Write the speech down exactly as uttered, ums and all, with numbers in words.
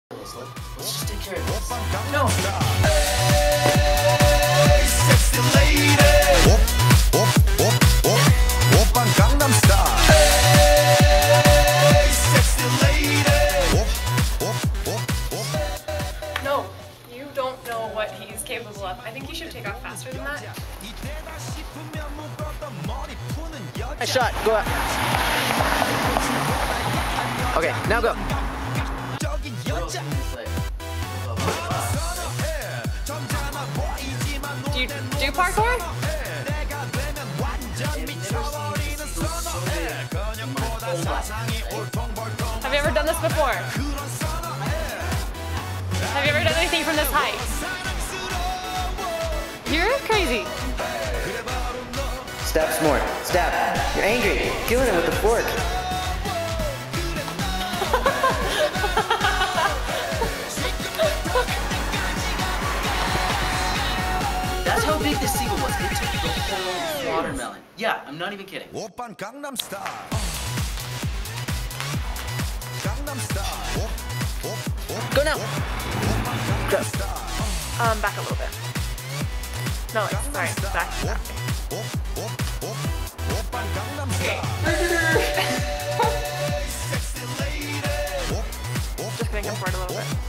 Let's just take care of this. No. Hey, sexy lady. Op, op, op, op. Oppan Gangnam Style. Hey, sexy lady. Op, op, op, op. No, you don't know what he's capable of. I think you should take off faster than that. Nice shot. Go out. Okay, now go. Do you do parkour? Have you ever done this before? Have you ever done anything from this height? You're crazy. Stab some more. Stab. You're angry. Killing him with the fork. That's how big this seagull was. It took the whole watermelon. Yeah, I'm not even kidding. Oppan Gangnam Style. Gangnam Style. Op, op, op. Go now. Go. Um, back a little bit. No, like, sorry, back. back. Op, op, op. Oppan Gangnam Okay. Style. Sexy lady. Op, op, Just gonna come forward a little bit.